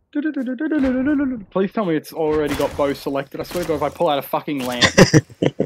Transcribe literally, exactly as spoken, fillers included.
Please tell me it's already got bow selected. I swear to God, if I pull out a fucking lamp.